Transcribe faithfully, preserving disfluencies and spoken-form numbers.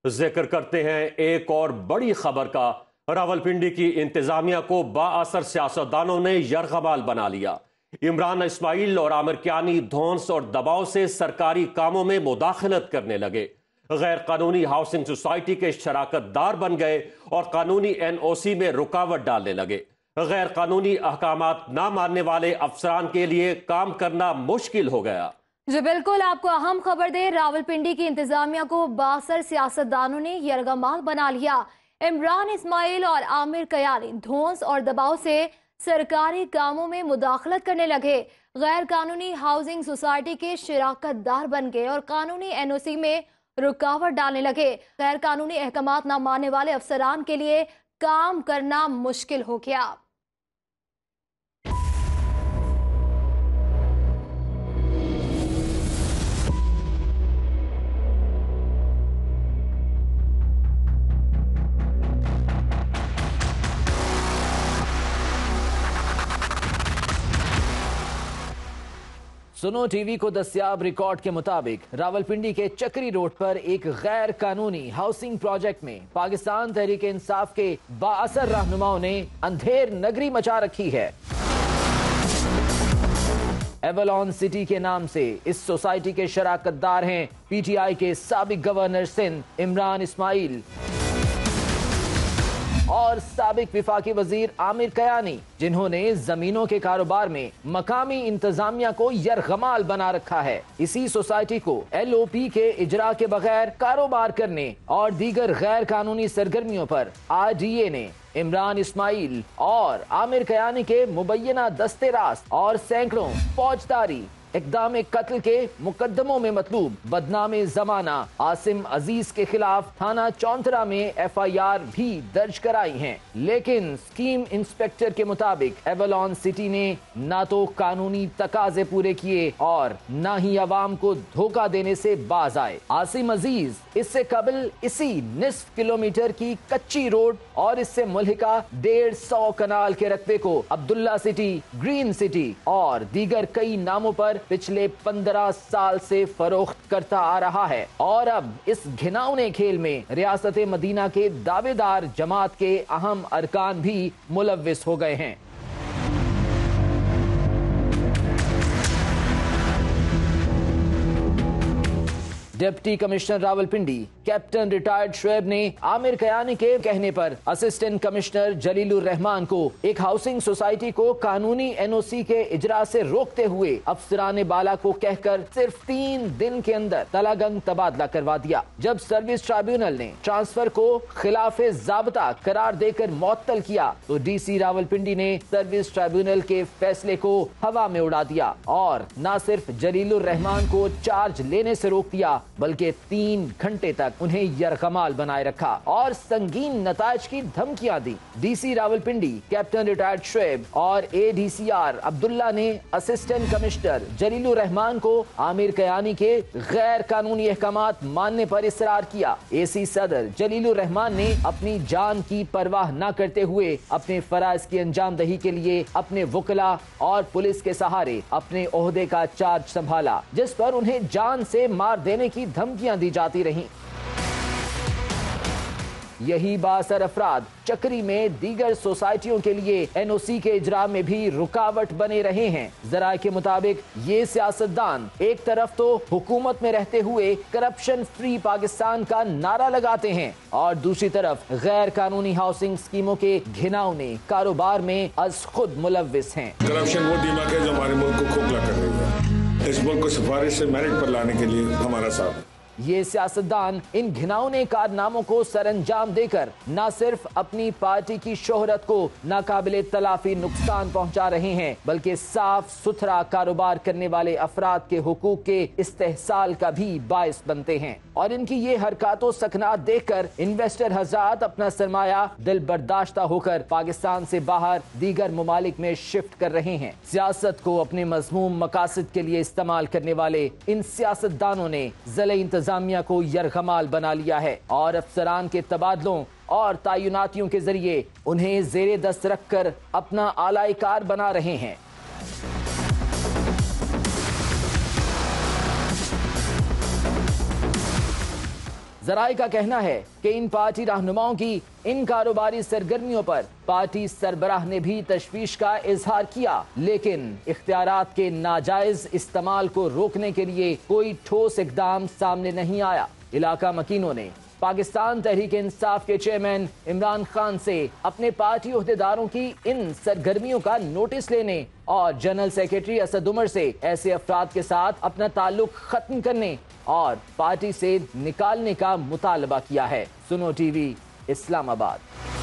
जिक्र करते हैं एक और बड़ी खबर का। रावलपिंडी की इंतजामिया को बाअसर सियासतदानों ने यरगमाल बना लिया। इमरान इस्माइल और आमिर कियानी धौंस और दबाव से सरकारी कामों में मुदाखलत करने लगे। गैर कानूनी हाउसिंग सोसाइटी के शराकतदार बन गए और कानूनी एन ओ सी में रुकावट डालने लगे। गैर कानूनी अहकामात ना मानने वाले अफसरान के लिए काम करना मुश्किल हो गया। जी बिल्कुल, आपको अहम खबर दे, रावलपिंडी की इंतजामिया को बासर सियासतदानों ने यरगमाल बना लिया। इमरान इस्माइल और आमिर कियानी धौंस और दबाव से सरकारी कामों में मुदाखलत करने लगे। गैर कानूनी हाउसिंग सोसाइटी के शराकतदार बन गए और कानूनी एन ओ सी में रुकावट डालने लगे। गैर कानूनी अहकामात न मानने वाले अफसरान के लिए काम करना मुश्किल हो गया। सुनो टीवी को दस्याब रिकॉर्ड के मुताबिक रावलपिंडी के चक्री रोड पर एक गैर कानूनी हाउसिंग प्रोजेक्ट में पाकिस्तान तहरीक इंसाफ के बाअसर रहनुमाओं ने अंधेर नगरी मचा रखी है। एवलॉन सिटी के नाम से इस सोसाइटी के शराकतदार हैं पीटीआई के साबिक गवर्नर सिंध इमरान इस्माइल और साबिक विफाकी वजीर आमिर कियानी, जिन्होंने जमीनों के कारोबार में मकामी इंतजामिया को यरगमाल बना रखा है। इसी सोसाइटी को एल ओ पी के इजरा के बगैर कारोबार करने और दीगर गैर कानूनी सरगर्मियों पर आर डी ए ने इमरान इस्माइल और आमिर कियानी के मुबैना दस्ते रास्त और सैकड़ों फौजदारी इकदाम कत्ल के मुकदमों में मतलूब बदनामे जमाना आसिम अजीज के खिलाफ थाना चौंतरा में एफ आई आर भी दर्ज कराई हैं। लेकिन स्कीम इंस्पेक्टर के मुताबिक एवलॉन सिटी ने ना तो कानूनी तकाजे पूरे किए और न ही अवाम को धोखा देने से बाज आए। आसिम अजीज इससे कबल इसी निस्फ किलोमीटर की कच्ची रोड और इससे मुल्हिका डेढ़ सौ कनाल के रकबे को अब्दुल्ला सिटी, ग्रीन सिटी और दीगर कई नामों पर पिछले पंद्रह साल से फरोख्त करता आ रहा है और अब इस घिनौने खेल में रियासत मदीना के दावेदार जमात के अहम अरकान भी मुलव्विस हो गए हैं। Deputy commissioner Rawalpindi captain retired Shoaib ने आमिर कियानी के कहने पर असिस्टेंट कमिश्नर जलीलुर रहमान को एक हाउसिंग सोसाइटी को कानूनी एन ओ सी के इजरा से रोकते हुए अफसरान बाला को कहकर सिर्फ तीन दिन के अंदर तलागंग तबादला करवा दिया। जब सर्विस ट्राइब्यूनल ने ट्रांसफर को खिलाफ जाब्ता करार देकर मुअत्तल किया तो डी सी रावलपिंडी ने सर्विस ट्राइब्यूनल के फैसले को हवा में उड़ा दिया और न सिर्फ जलीलुर रहमान को चार्ज लेने से रोक दिया बल्कि तीन घंटे तक उन्हें यरगमाल बनाए रखा और संगीन नताज की धमकियां दी। DC Rawalpindi captain retired Shoaib और A D C R Abdullah ने असिस्टेंट कमिश्नर जलीलुर रहमान को आमिर कियानी के गैर कानूनी अहकामात मानने पर इसरार किया। ए सी सदर जलीलुर रहमान ने अपनी जान की परवाह न करते हुए अपने फराइज की अंजामदही के लिए अपने वकला और पुलिस के सहारे अपने ओहदे का चार्ज संभाला, जिस पर उन्हें जान से मार देने की धमकियां दी जाती रहीं। यही बासर अफराद चक्री में दीगर सोसाइटियों के लिए एन ओ सी के इजरा में भी रुकावट बने रहे हैं। जराये के मुताबिक ये सियासतदान एक तरफ तो हुकूमत में रहते हुए करप्शन फ्री पाकिस्तान का नारा लगाते हैं और दूसरी तरफ गैर कानूनी हाउसिंग स्कीमों के घिनौने कारोबार में अज खुद मुलव्विस हैं। करप्शन वो दिमाग है जो हमारे मुल्क को खोखला कर रही है। इस मुल्क को सिफारिश से मेरिट पर लाने के लिए हमारा साथ। ये सियासतदान इन घिनौने कारनामों को सरअंजाम देकर न सिर्फ अपनी पार्टी की शोहरत को नाकाबिले तलाफी नुकसान पहुंचा रहे हैं बल्कि साफ सुथरा कारोबार करने वाले अफराद के हुकूक के इस्तेहसाल का भी बाइस बनते हैं और इनकी ये हरकतों सकनात देखकर इन्वेस्टर हज़रात अपना सरमाया दिल बर्दाश्ता होकर पाकिस्तान से बाहर दीगर ममालिक में शिफ्ट कर रहे हैं। सियासत को अपने मज़मूम मकासद के लिए इस्तेमाल करने वाले इन सियासतदानों ने ज़िले इंतजामिया को यरगमाल बना लिया है और अफसरान के तबादलों और तैनातियों के जरिए उन्हें जेरे दस्त रखकर अपना आलाई कार बना रहे हैं। जराए का कहना है कि इन पार्टी रहनुमाओं की इन कारोबारी सरगर्मियों पर पार्टी सरबराह ने भी तशवीश का इजहार किया, लेकिन इख्तियारात के नाजायज इस्तेमाल को रोकने के लिए कोई ठोस इकदाम सामने नहीं आया। इलाका मकीनों ने पाकिस्तान तहरीक इंसाफ के चेयरमैन इमरान खान से अपने पार्टी ओहदेदारों की इन सरगर्मियों का नोटिस लेने और जनरल सेक्रेटरी असद उमर से ऐसे अफराद के साथ अपना ताल्लुक खत्म करने और पार्टी से निकालने का मुतालबा किया है। सुनो टीवी, इस्लामाबाद।